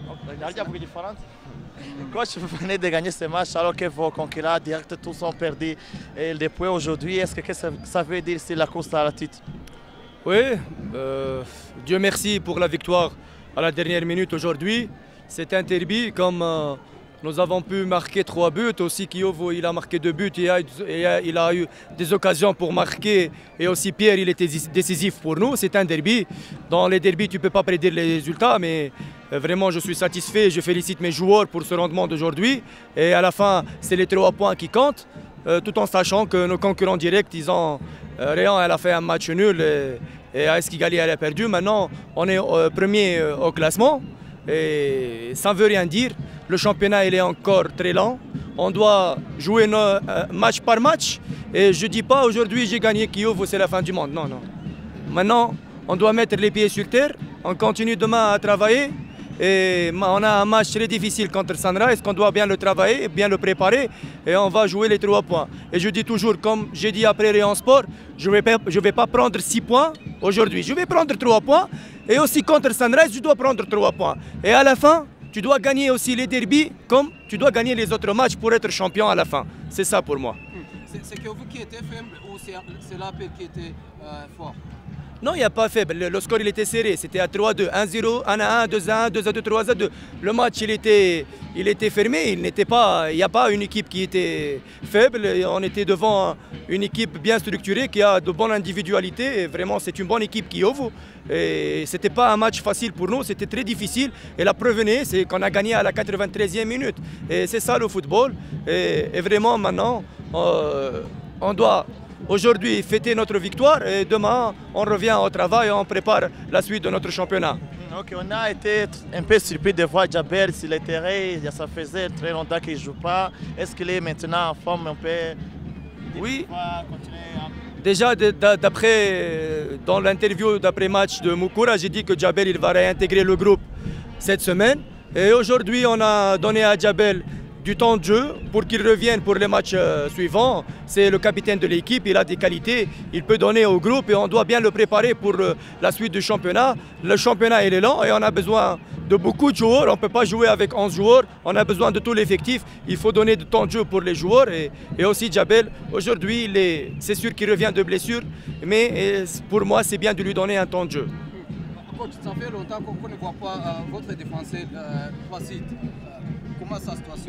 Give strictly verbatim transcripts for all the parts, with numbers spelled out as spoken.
Il y a beaucoup de différences. Coach, vous venez de gagner ce match alors que vos concurrents directs tous sont perdus et depuis aujourd'hui. Est-ce que ça, ça veut dire c'est la course à la titre? Oui, euh, Dieu merci pour la victoire à la dernière minute aujourd'hui. C'est un derby comme euh, nous avons pu marquer trois buts. Aussi Kiovo il a marqué deux buts et il a, il a eu des occasions pour marquer. Et aussi Pierre il était décisif pour nous. C'est un derby. Dans les derbys tu ne peux pas prédire les résultats mais euh, vraiment je suis satisfait. Je félicite mes joueurs pour ce rendement d'aujourd'hui. Et à la fin c'est les trois points qui comptent. Euh, tout en sachant que nos concurrents directs ils ont... Euh, Réan elle a fait un match nul et, et A S Kigali elle a perdu. Maintenant on est euh, premier euh, au classement. Et ça ne veut rien dire. Le championnat il est encore très lent. On doit jouer nos, euh, match par match. Et je ne dis pas aujourd'hui j'ai gagné Kiev, c'est la fin du monde. Non, non. Maintenant, on doit mettre les pieds sur terre. On continue demain à travailler. Et on a un match très difficile contre Sunrise qu'on doit bien le travailler, bien le préparer. Et on va jouer les trois points. Et je dis toujours, comme j'ai dit après Réan Sport, je ne vais, vais pas prendre six points aujourd'hui. Je vais prendre trois points. Et aussi contre Sunrise, je dois prendre trois points. Et à la fin, tu dois gagner aussi les derbies comme tu dois gagner les autres matchs pour être champion à la fin. C'est ça pour moi. C'est que vous qui était faible ou c'est l'appel qui était euh, fort? Non, il n'y a pas faible. Le, le score il était serré. C'était à trois deux, un zéro, un à un, deux à un, deux à deux, trois à deux. Le match il était, il était fermé. Il n'était pas, il n'y a pas une équipe qui était faible. On était devant une équipe bien structurée qui a de bonnes individualités. Et vraiment, c'est une bonne équipe qui ouvre. Et ce n'était pas un match facile pour nous. C'était très difficile. Et la preuve est, c'est qu'on a gagné à la quatre-vingt-treizième minute. Et c'est ça le football. Et, et vraiment, maintenant, euh, on doit aujourd'hui fêter notre victoire et demain on revient au travail et on prépare la suite de notre championnat. Okay, on a été un peu surpris de voir Djabel sur le terrain, ça faisait très longtemps qu'il ne joue pas. Est-ce qu'il est maintenant en forme un peu? Oui, déjà d'après, dans l'interview d'après-match de Moukoura, j'ai dit que Djabel il va réintégrer le groupe cette semaine. Et aujourd'hui on a donné à Djabel du temps de jeu pour qu'il revienne pour les matchs euh, suivants. C'est le capitaine de l'équipe, il a des qualités, il peut donner au groupe et on doit bien le préparer pour euh, la suite du championnat. Le championnat il est lent et on a besoin de beaucoup de joueurs, on ne peut pas jouer avec onze joueurs, on a besoin de tout l'effectif, il faut donner du temps de jeu pour les joueurs et, et aussi Djabel, aujourd'hui c'est sûr qu'il revient de blessure, mais et, pour moi c'est bien de lui donner un temps de jeu. Coach, ça fait longtemps qu'on ne voit pas euh, votre défenseur euh, Placide. Euh, comment sa situation?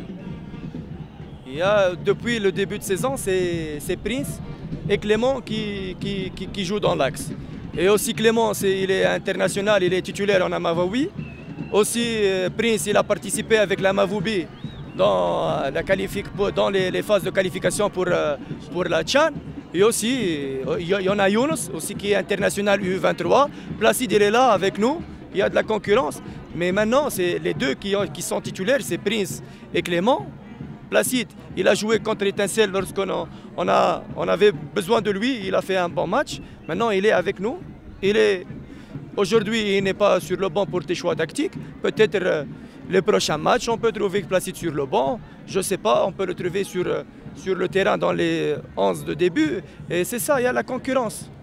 Il y a, depuis le début de saison, c'est Prince et Clément qui, qui, qui, qui jouent dans l'axe. Et aussi Clément, est, il est international, il est titulaire en Amavoubi. Aussi Prince, il a participé avec la Mavoubi dans, la dans les, les phases de qualification pour, pour la Tchan. Et aussi, il y en a Younous, aussi qui est international U vingt-trois. Placide, il est là avec nous, il y a de la concurrence. Mais maintenant, c'est les deux qui, qui sont titulaires, c'est Prince et Clément. Placide, il a joué contre Étincelle lorsqu'on on a, on avait besoin de lui, il a fait un bon match. Maintenant, il est avec nous. Il est aujourd'hui, il n'est pas sur le banc pour des choix tactiques. Peut-être euh, les prochains matchs, on peut trouver Placide sur le banc. Je ne sais pas, on peut le trouver sur, euh, sur le terrain dans les onze de début. Et c'est ça, il y a la concurrence.